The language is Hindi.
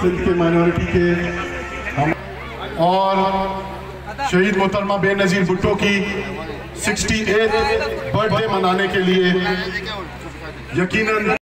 सिंध के माइनॉरिटी के हम और शहीद मोहतरमा बेनज़ीर भुट्टो की 68th बर्थडे मनाने के लिए यकीनन